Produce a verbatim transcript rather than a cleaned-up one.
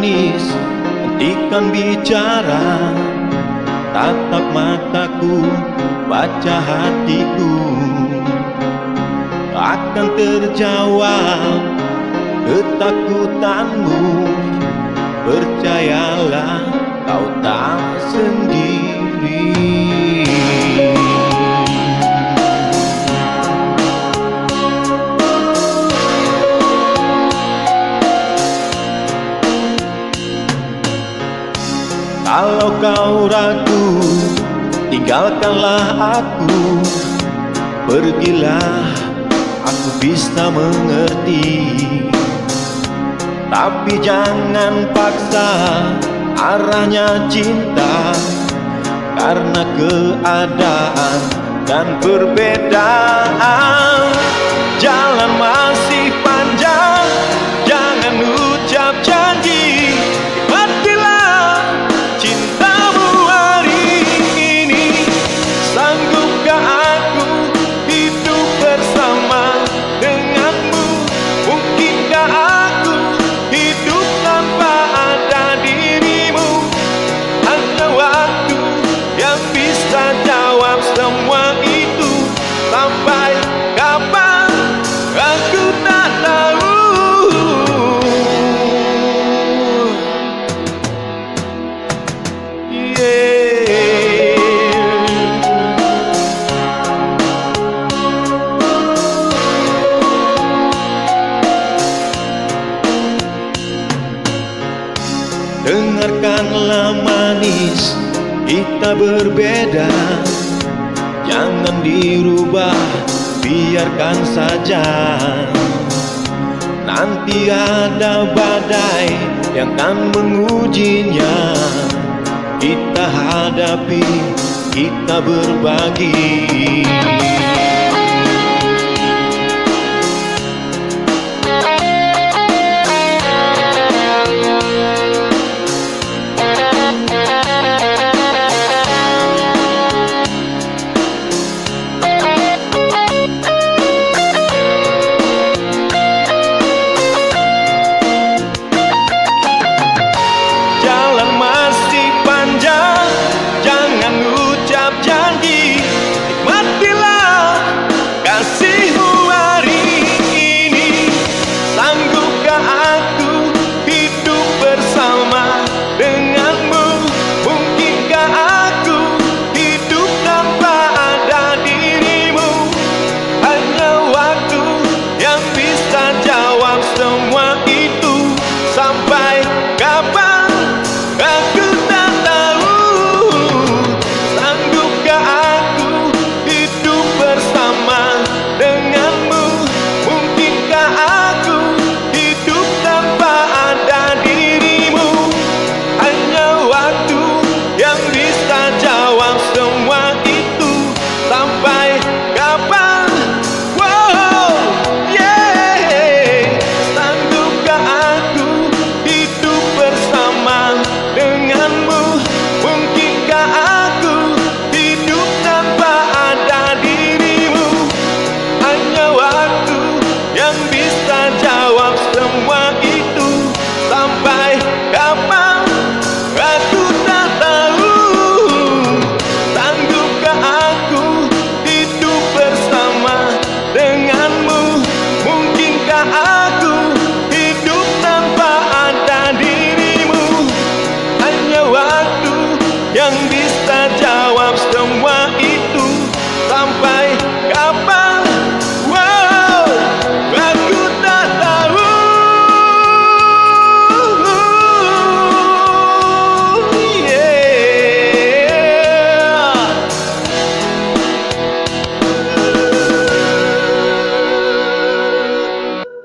manis, hentikan bicara, tatap mataku, baca hatiku. Akan terjawab ketakutanmu, percayalah kau tak sendiri. Kalau kau ragu, tinggalkanlah aku, pergilah, aku bisa mengerti. Tapi jangan paksa arahnya cinta, karena keadaan dan perbedaan. Jalan masih panjang, jangan ucap janji. Matilah cintamu hari ini. Sanggupkah aku hidup bersama denganmu? Mungkinkah aku hidup tanpa ada dirimu? Hanya waktu yang bisa jawab semua itu. Sampai kapan aku tak tahu. Yeah. Dengarkanlah manis, kita berbeda. Jangan dirubah, biarkan saja. Nanti ada badai yang akan mengujinya. Kita hadapi, kita berbagi.